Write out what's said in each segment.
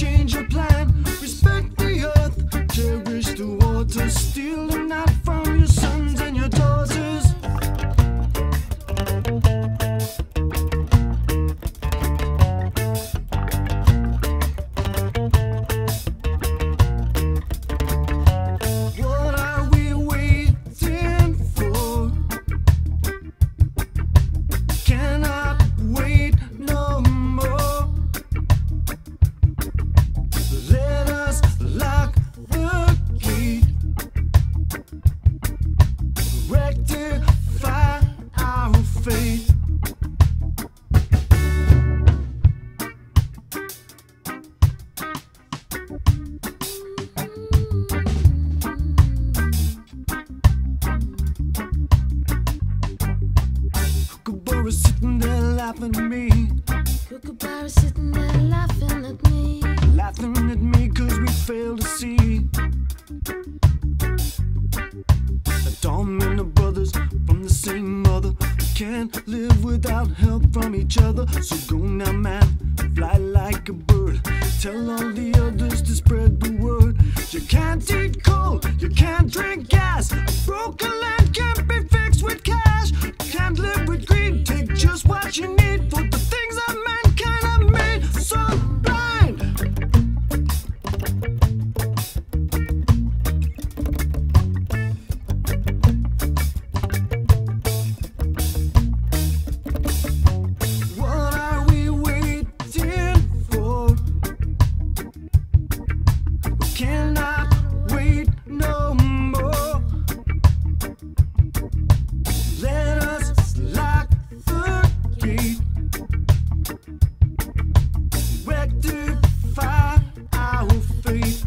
change your plan. Respect the earth, cherish the water, steal the night from your sons and your daughters. What are we waiting for? Cannot wait no more. Let us lock the gate, rectify our fate. Kookaburra sitting there laughing at me. Kookaburra sitting there laughing at me. Laughing at me cause we failed to see that Tom and the brothers from the same mother can't live without help from each other. So go now, man, fly like a bird. Tell all the others to spread the word. You can't eat coal, you can't drink gas. A broken land can't be fixed with cash. You can't live with greed, take just what you need for the things that mankind have made so blind. What are we waiting for? We cannot wait no more. Let us lock the gate, rectify our fate.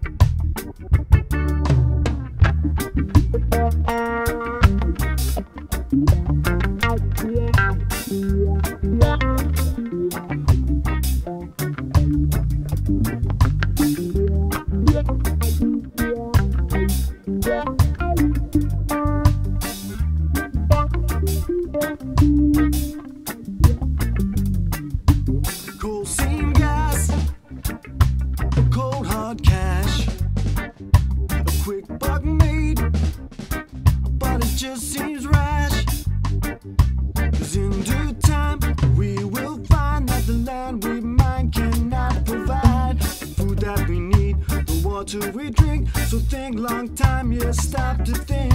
Coal seam gas, a cold hard cash, a quick buck made, but it just seems rash. 'Cause in due time we will find that the land we mine cannot provide the food that we need, the water we drink. So think long time, yeah, stop to think.